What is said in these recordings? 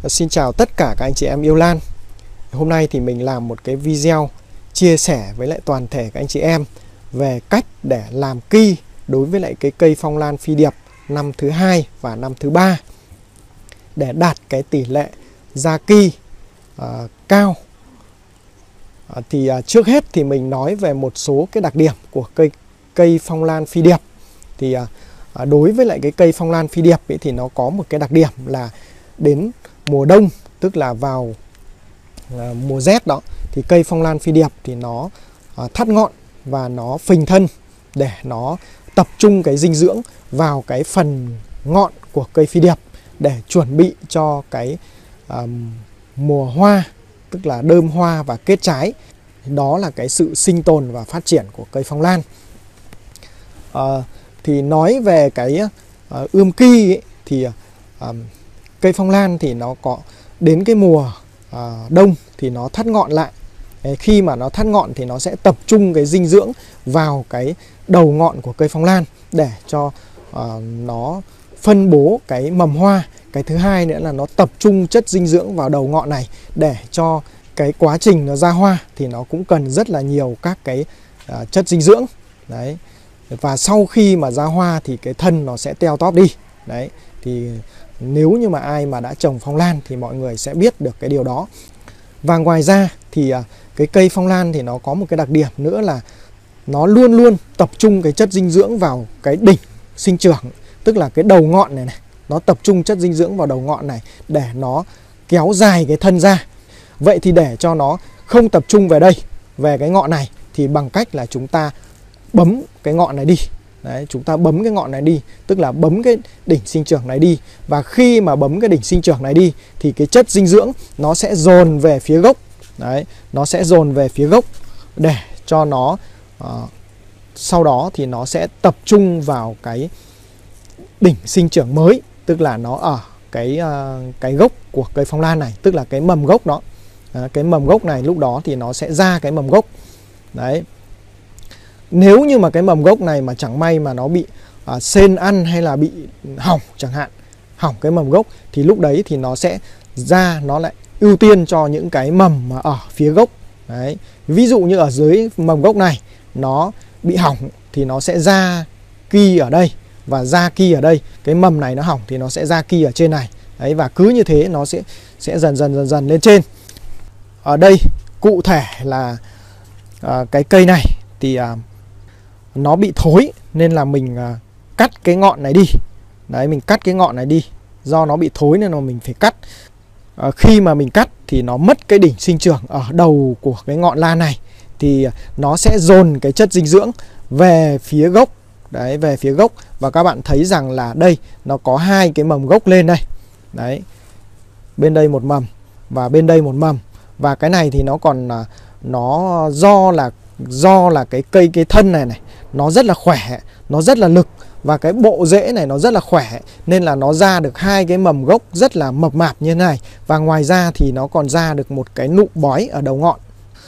Xin chào tất cả các anh chị em yêu lan. Hôm nay thì mình làm một cái video chia sẻ với lại toàn thể các anh chị em về cách để làm ki đối với lại cái cây phong lan phi điệp năm thứ 2 và năm thứ 3 để đạt cái tỷ lệ ra ki cao. Trước hết thì mình nói về một số cái đặc điểm của cây phong lan phi điệp. Thì đối với lại cái cây phong lan phi điệp ấy, thì nó có một cái đặc điểm là đến mùa đông, tức là vào mùa rét đó, thì cây phong lan phi điệp thì nó thắt ngọn và nó phình thân để nó tập trung cái dinh dưỡng vào cái phần ngọn của cây phi điệp để chuẩn bị cho cái mùa hoa, tức là đơm hoa và kết trái. Đó là cái sự sinh tồn và phát triển của cây phong lan. Thì nói về cái ươm ki ấy, thì cây phong lan thì nó có đến cái mùa đông thì nó thắt ngọn lại. Khi mà nó thắt ngọn thì nó sẽ tập trung cái dinh dưỡng vào cái đầu ngọn của cây phong lan để cho nó phân bố cái mầm hoa. Cái thứ hai nữa là nó tập trung chất dinh dưỡng vào đầu ngọn này để cho cái quá trình nó ra hoa thì nó cũng cần rất là nhiều các cái chất dinh dưỡng. Đấy. Và sau khi mà ra hoa thì cái thân nó sẽ teo tóp đi. Đấy. Thì nếu như mà ai mà đã trồng phong lan thì mọi người sẽ biết được cái điều đó. Và ngoài ra thì cái cây phong lan thì nó có một cái đặc điểm nữa là nó luôn luôn tập trung cái chất dinh dưỡng vào cái đỉnh sinh trưởng, tức là cái đầu ngọn này này. Nó tập trung chất dinh dưỡng vào đầu ngọn này để nó kéo dài cái thân ra. Vậy thì để cho nó không tập trung về đây, về cái ngọn này, thì bằng cách là chúng ta bấm cái ngọn này đi. Đấy, chúng ta bấm cái ngọn này đi, tức là bấm cái đỉnh sinh trưởng này đi. Và khi mà bấm cái đỉnh sinh trưởng này đi thì cái chất dinh dưỡng nó sẽ dồn về phía gốc. Đấy, nó sẽ dồn về phía gốc để cho nó sau đó thì nó sẽ tập trung vào cái đỉnh sinh trưởng mới, tức là nó ở cái gốc của cây phong lan này, tức là cái mầm gốc đó. Cái mầm gốc này lúc đó thì nó sẽ ra cái mầm gốc. Đấy. Nếu như mà cái mầm gốc này mà chẳng may mà nó bị sên ăn hay là bị hỏng chẳng hạn, hỏng cái mầm gốc, thì lúc đấy thì nó sẽ ra, nó lại ưu tiên cho những cái mầm mà ở phía gốc. Đấy. Ví dụ như ở dưới mầm gốc này nó bị hỏng thì nó sẽ ra ki ở đây và ra ki ở đây. Cái mầm này nó hỏng thì nó sẽ ra ki ở trên này. Đấy, và cứ như thế nó sẽ dần dần lên trên. Ở đây cụ thể là cái cây này thì nó bị thối nên là mình cắt cái ngọn này đi. Đấy, mình cắt cái ngọn này đi. Do nó bị thối nên là mình phải cắt. Khi mà mình cắt thì nó mất cái đỉnh sinh trưởng ở đầu của cái ngọn lan này, thì nó sẽ dồn cái chất dinh dưỡng về phía gốc. Đấy, về phía gốc. Và các bạn thấy rằng là đây nó có hai cái mầm gốc lên đây. Đấy. Bên đây một mầm và bên đây một mầm. Và cái này thì nó còn nó do là cái thân này nó rất là khỏe, nó rất là lực, và cái bộ rễ này nó rất là khỏe nên là nó ra được hai cái mầm gốc rất là mập mạp như thế này. Và ngoài ra thì nó còn ra được một cái nụ bói ở đầu ngọn.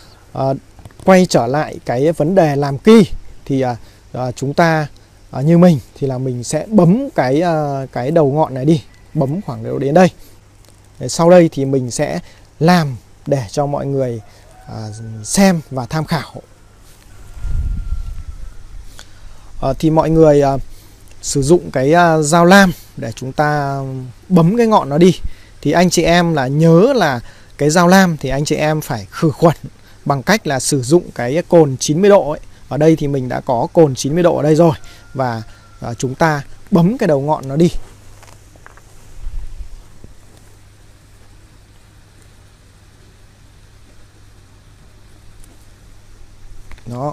Quay trở lại cái vấn đề làm ki thì chúng ta như mình thì là mình sẽ bấm cái đầu ngọn này đi, bấm khoảng độ đến đây. Sau đây thì mình sẽ làm để cho mọi người xem và tham khảo. Thì mọi người sử dụng cái dao lam để chúng ta bấm cái ngọn nó đi. Thì anh chị em là nhớ là cái dao lam thì anh chị em phải khử khuẩn bằng cách là sử dụng cái cồn 90 độ ấy. Ở đây thì mình đã có cồn 90 độ ở đây rồi. Và chúng ta bấm cái đầu ngọn nó đi. Đó.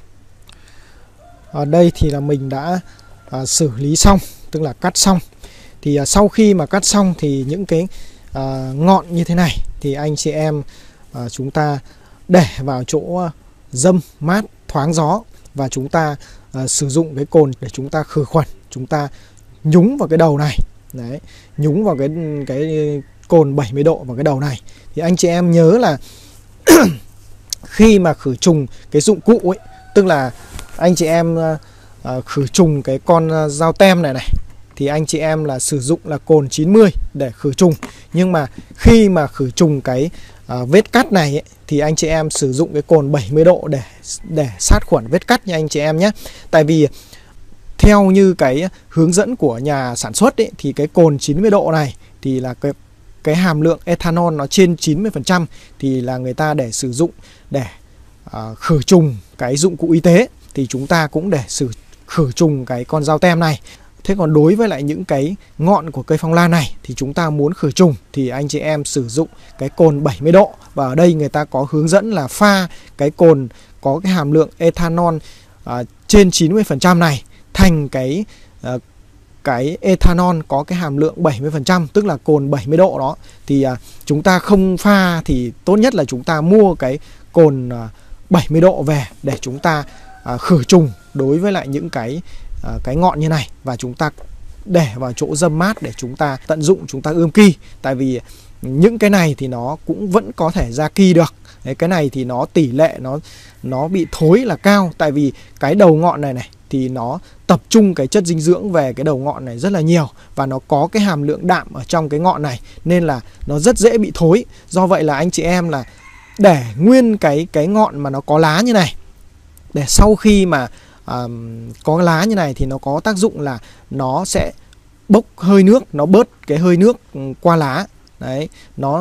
Ở đây thì là mình đã xử lý xong, tức là cắt xong. Thì sau khi mà cắt xong thì những cái ngọn như thế này thì anh chị em chúng ta để vào chỗ râm mát thoáng gió, và chúng ta sử dụng cái cồn để chúng ta khử khuẩn. Chúng ta nhúng vào cái đầu này. Đấy, nhúng vào cái cồn 70 độ vào cái đầu này. Thì anh chị em nhớ là khi mà khử trùng cái dụng cụ ấy, tức là anh chị em khử trùng cái con dao tem này thì anh chị em là sử dụng là cồn 90 để khử trùng. Nhưng mà khi mà khử trùng cái vết cắt này ấy, thì anh chị em sử dụng cái cồn 70 độ để sát khuẩn vết cắt nha anh chị em nhé. Tại vì theo như cái hướng dẫn của nhà sản xuất ấy, thì cái cồn 90 độ này thì là cái hàm lượng ethanol nó trên 90%, thì là người ta để sử dụng để khử trùng cái dụng cụ y tế, thì chúng ta cũng để khử trùng cái con dao tem này. Thế còn đối với lại những cái ngọn của cây phong lan này thì chúng ta muốn khử trùng thì anh chị em sử dụng cái cồn 70 độ. Và ở đây người ta có hướng dẫn là pha cái cồn có cái hàm lượng ethanol trên 90% này thành cái ethanol có cái hàm lượng 70%, tức là cồn 70 độ đó. Thì chúng ta không pha thì tốt nhất là chúng ta mua cái cồn 70 độ về để chúng ta khử trùng đối với lại những cái ngọn như này, và chúng ta để vào chỗ râm mát để chúng ta tận dụng, chúng ta ươm ki. Tại vì những cái này thì nó cũng vẫn có thể ra ki được. Đấy, cái này thì nó tỷ lệ nó bị thối là cao, tại vì cái đầu ngọn này thì nó tập trung cái chất dinh dưỡng về cái đầu ngọn này rất là nhiều, và nó có cái hàm lượng đạm ở trong cái ngọn này nên là nó rất dễ bị thối. Do vậy là anh chị em là để nguyên cái ngọn mà nó có lá như này, để sau khi mà có lá như này thì nó có tác dụng là nó sẽ bốc hơi nước, nó bớt cái hơi nước qua lá. Đấy, nó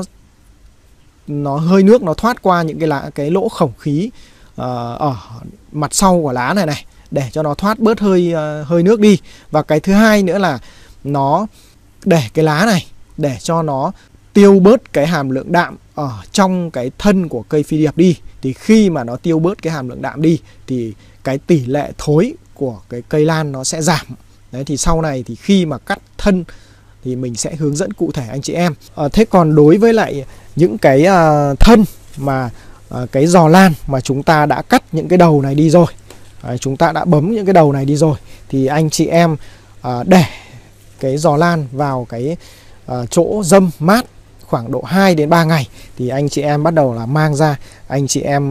hơi nước nó thoát qua những cái lỗ khổng khí ở mặt sau của lá này để cho nó thoát bớt hơi nước đi. Và cái thứ hai nữa là nó để cái lá này để cho nó tiêu bớt cái hàm lượng đạm ở trong cái thân của cây phi điệp đi. Thì khi mà nó tiêu bớt cái hàm lượng đạm đi thì cái tỷ lệ thối của cái cây lan nó sẽ giảm. Đấy, thì sau này thì khi mà cắt thân thì mình sẽ hướng dẫn cụ thể anh chị em. Thế còn đối với lại những cái thân mà cái giò lan mà chúng ta đã cắt những cái đầu này đi rồi, chúng ta đã bấm những cái đầu này đi rồi, thì anh chị em để cái giò lan vào cái chỗ râm mát khoảng độ 2 đến 3 ngày thì anh chị em bắt đầu là mang ra, anh chị em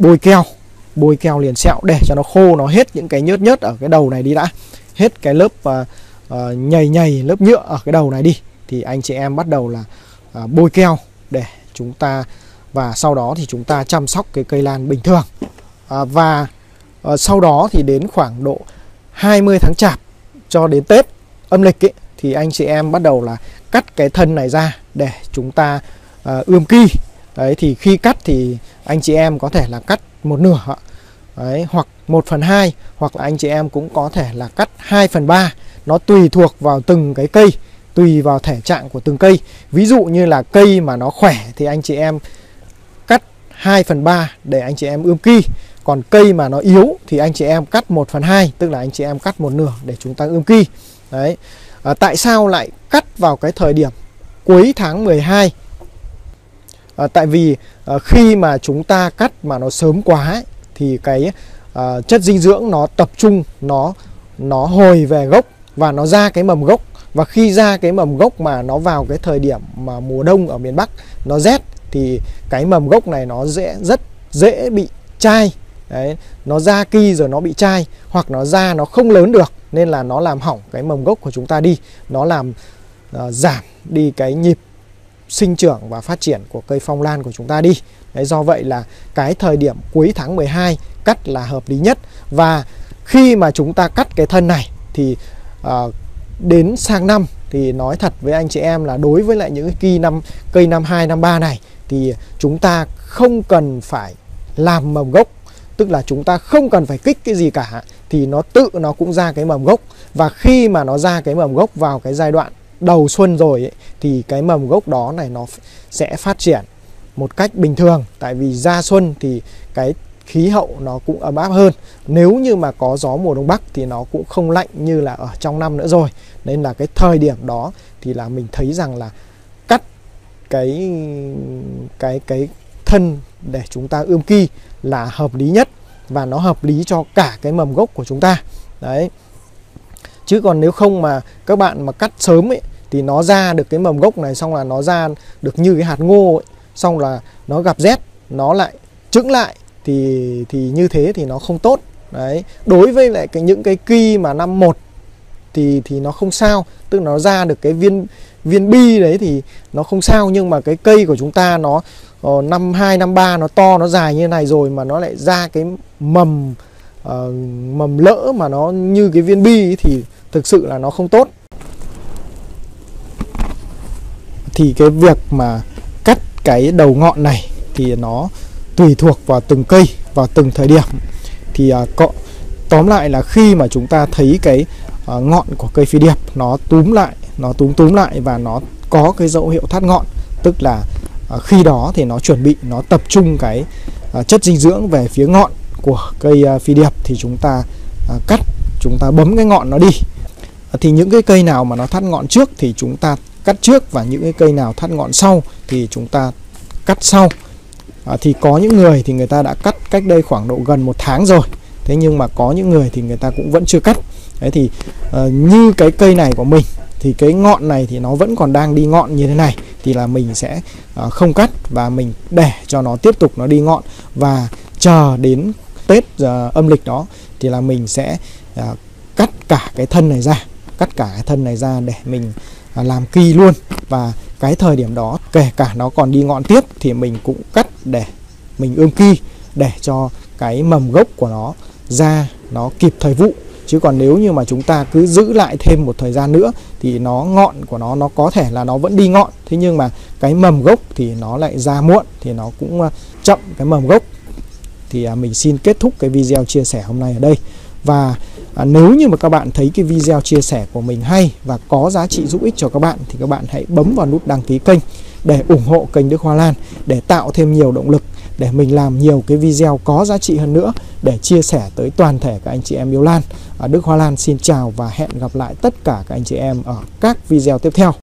bôi keo liền sẹo để cho nó khô, nó hết những cái nhớt ở cái đầu này đi đã, hết cái lớp nhầy lớp nhựa ở cái đầu này đi, thì anh chị em bắt đầu là bôi keo để chúng ta, và sau đó thì chúng ta chăm sóc cái cây lan bình thường. Và sau đó thì đến khoảng độ 20 tháng Chạp cho đến Tết âm lịch ấy, thì anh chị em bắt đầu là cắt cái thân này ra để chúng ta ươm ki. Đấy, thì khi cắt thì anh chị em có thể là cắt một nửa. Đấy, hoặc 1/2, hoặc là anh chị em cũng có thể là cắt 2/3. Nó tùy thuộc vào từng cái cây, tùy vào thể trạng của từng cây. Ví dụ như là cây mà nó khỏe thì anh chị em cắt 2/3 để anh chị em ươm ki. Còn cây mà nó yếu thì anh chị em cắt 1/2, tức là anh chị em cắt một nửa để chúng ta ươm ki. Đấy. Tại sao lại cắt vào cái thời điểm cuối tháng 12? Tại vì khi mà chúng ta cắt mà nó sớm quá ấy, thì cái chất dinh dưỡng nó tập trung, nó hồi về gốc và nó ra cái mầm gốc. Và khi ra cái mầm gốc mà nó vào cái thời điểm mà mùa đông ở miền Bắc nó rét thì cái mầm gốc này nó rất dễ bị chai. Đấy, nó ra ki rồi nó bị chai, hoặc nó ra nó không lớn được nên là nó làm hỏng cái mầm gốc của chúng ta đi, nó làm giảm đi cái nhịp sinh trưởng và phát triển của cây phong lan của chúng ta đi. Đấy, do vậy là cái thời điểm cuối tháng 12 cắt là hợp lý nhất. Và khi mà chúng ta cắt cái thân này thì đến sang năm thì nói thật với anh chị em là đối với lại những cây năm 2, năm 3 này thì chúng ta không cần phải làm mầm gốc, tức là chúng ta không cần phải kích cái gì cả, thì nó cũng ra cái mầm gốc. Và khi mà nó ra cái mầm gốc vào cái giai đoạn đầu xuân rồi ấy, thì cái mầm gốc đó này nó sẽ phát triển một cách bình thường. Tại vì ra xuân thì khí hậu nó cũng ấm áp hơn. Nếu như mà có gió mùa đông bắc thì nó cũng không lạnh như là ở trong năm nữa rồi. Nên là cái thời điểm đó thì là mình thấy rằng là cắt cái thân để chúng ta ươm ki là hợp lý nhất, và nó hợp lý cho cả cái mầm gốc của chúng ta. Đấy. Chứ còn nếu không mà các bạn mà cắt sớm ấy, thì nó ra được cái mầm gốc này, xong là nó ra được như cái hạt ngô ấy, xong là nó gặp rét nó lại chững lại, thì như thế thì nó không tốt. Đấy. Đối với lại những cái ki mà năm 1 thì nó không sao, tức là nó ra được cái viên bi đấy thì nó không sao. Nhưng mà cái cây của chúng ta nó năm 2, năm 3 nó to, nó dài như này rồi mà nó lại ra cái mầm lỡ mà nó như cái viên bi ấy, thì thực sự là nó không tốt. Thì cái việc mà cắt cái đầu ngọn này thì nó tùy thuộc vào từng cây, vào từng thời điểm. Thì tóm lại là khi mà chúng ta thấy cái ngọn của cây phi điệp nó túm lại và nó có cái dấu hiệu thắt ngọn, tức là khi đó thì nó chuẩn bị nó tập trung cái chất dinh dưỡng về phía ngọn của cây phi điệp, thì chúng ta cắt, chúng ta bấm cái ngọn nó đi. Thì những cái cây nào mà nó thắt ngọn trước thì chúng ta cắt trước, và những cái cây nào thắt ngọn sau thì chúng ta cắt sau. Thì có những người thì người ta đã cắt cách đây khoảng độ gần 1 tháng rồi, thế nhưng mà có những người thì người ta cũng vẫn chưa cắt. Đấy thì như cái cây này của mình thì cái ngọn này thì nó vẫn còn đang đi ngọn như thế này, thì là mình sẽ không cắt, và mình để cho nó tiếp tục nó đi ngọn, và chờ đến Tết âm lịch đó thì là mình sẽ cắt cả cái thân này ra, để mình làm ki luôn. Và cái thời điểm đó kể cả nó còn đi ngọn tiếp thì mình cũng cắt để mình ươm ki, để cho cái mầm gốc của nó ra nó kịp thời vụ. Chứ còn nếu như mà chúng ta cứ giữ lại thêm một thời gian nữa thì ngọn của nó có thể là nó vẫn đi ngọn, thế nhưng mà cái mầm gốc thì nó lại ra muộn, thì nó cũng chậm cái mầm gốc. Thì mình xin kết thúc cái video chia sẻ hôm nay ở đây. Và nếu như mà các bạn thấy cái video chia sẻ của mình hay và có giá trị giúp ích cho các bạn, thì các bạn hãy bấm vào nút đăng ký kênh để ủng hộ kênh Đức Hoa Lan, để tạo thêm nhiều động lực để mình làm nhiều cái video có giá trị hơn nữa để chia sẻ tới toàn thể các anh chị em yêu lan. Đức Hoa Lan xin chào và hẹn gặp lại tất cả các anh chị em ở các video tiếp theo.